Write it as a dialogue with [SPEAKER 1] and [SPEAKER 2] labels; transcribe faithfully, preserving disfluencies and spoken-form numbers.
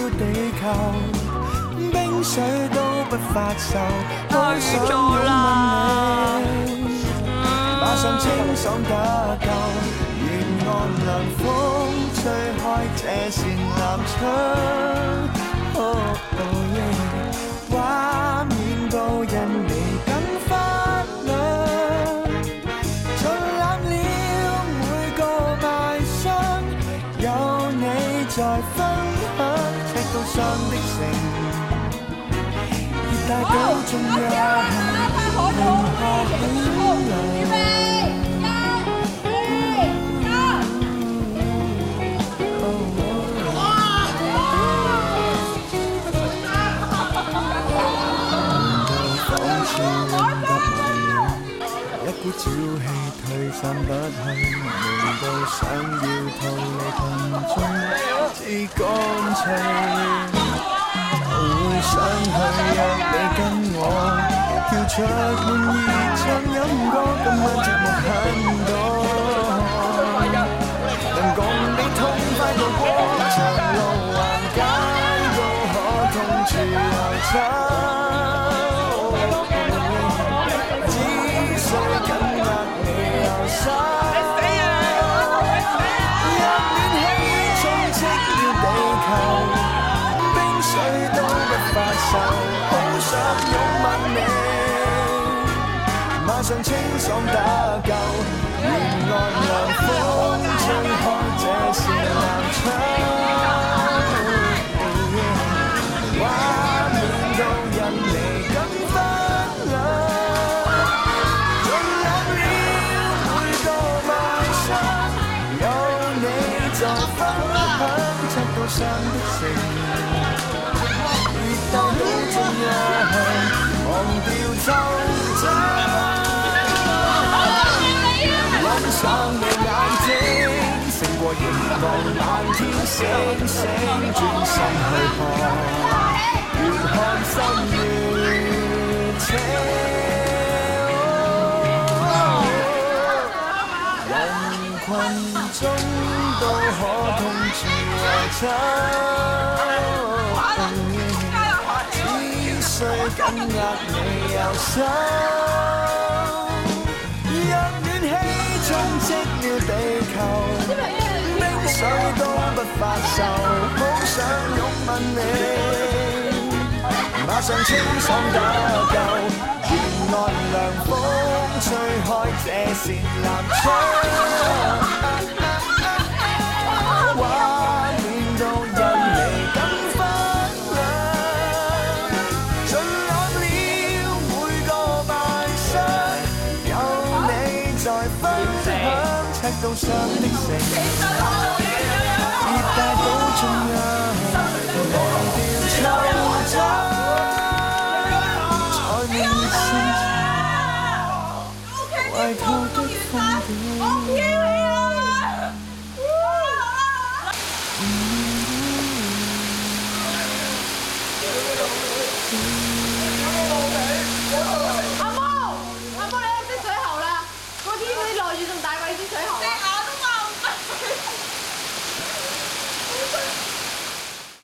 [SPEAKER 1] 了地球，冰水都不發愁，好想擁吻你，馬上清爽得夠，沿岸涼風吹開這扇南窗，哦哦耶，畫面都因你更發亮，盡攬了每個賣相，有你在分享，赤道上的城，熱帶島中央，銀河很亮。一股朝氣退散不去，悶到想要逃離群眾，至乾脆會想去約你跟我跳出滿意唱飲歌，今晚節目很多，能共你痛快度過長路橫街都可同處遊走。好想擁吻你，馬上清爽得夠，沿岸涼風吹開這扇南窗，畫面都因你更分量，盡攬了每個晚上，有你在分享，赤道上的城。大島中央，忘掉惆悵，欣賞你眼睛，勝過凝望漫天星星，專心去看，越看心越清。人群中都可同處遊走。最緊握你右手，若暖氣充斥了地球，冰水都不發愁，好想擁吻你，馬上清爽得夠，沿岸涼風吹開這扇南窗，畫面都因你更赤道上的城。